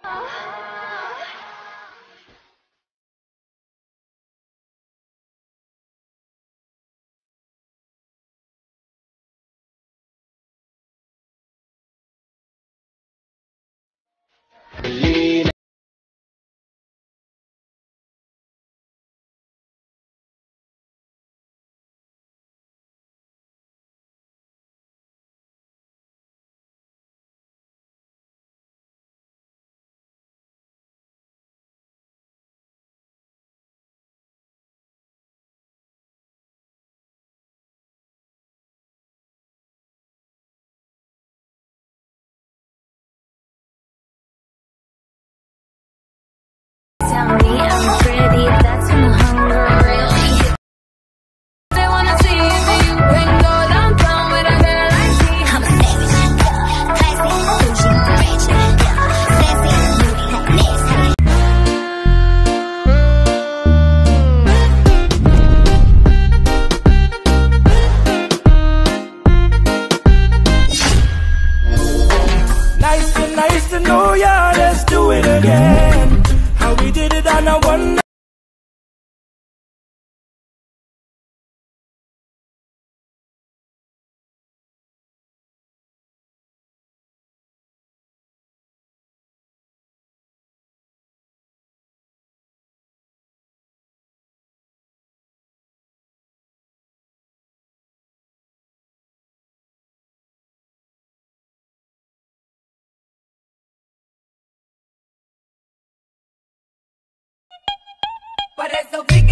Tell me I'm pretty, that's when the hunger really hits. They wanna see if you can go downtown with a girl like me. I'm a savage, classy, bougie, ratchet, sassy, nasty. Nice to know ya, let's do it again. How we did it on a one night. But it's so big.